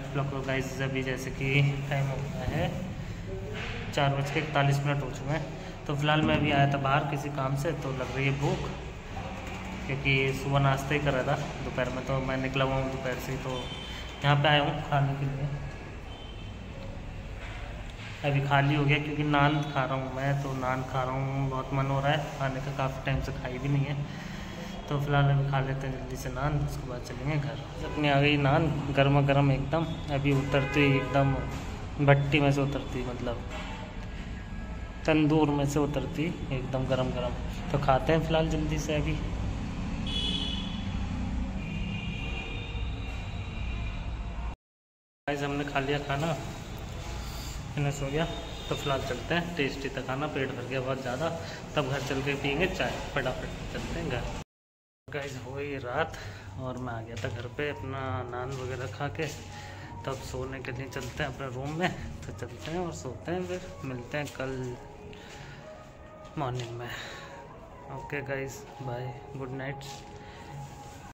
Blog को guys. अभी जैसे कि टाइम हो गया है 4:41 हो चुके हैं। तो फिलहाल मैं अभी आया था बाहर किसी काम से, तो लग रही है भूख, क्योंकि सुबह नाश्ता ही कर रहा था। दोपहर में तो मैं निकला हुआ हूँ दोपहर से, तो यहाँ पे आया हूँ खाने के लिए। अभी खाली हो गया क्योंकि नान खा रहा हूँ मैं, तो नान खा रहा हूँ, बहुत मन हो रहा है खाने का, काफ़ी टाइम से खाई भी नहीं है। तो फिलहाल अभी खा लेते हैं जल्दी से नान, उसके बाद चलेंगे घर। अपनी आ गई नान गर्मा गर्म एकदम, अभी उतरती एकदम भट्टी में से उतरती, मतलब तंदूर में से उतरती एकदम गरम गरम। तो खाते हैं फिलहाल जल्दी से अभी। गाइस हमने खा लिया खाना, फिनिश हो गया। तो फिलहाल चलते हैं, टेस्टी था खाना, पेट भर गया बहुत ज़्यादा। तब घर चल के पियेंगे चाय, फटाफट चलते हैं घर। गाइस हो गई रात और मैं आ गया था घर पे अपना नान वगैरह खा के। तब सोने के लिए चलते हैं अपने रूम में। तो चलते हैं और सोते हैं, फिर मिलते हैं कल मॉर्निंग में। Okay guys, bye, good night.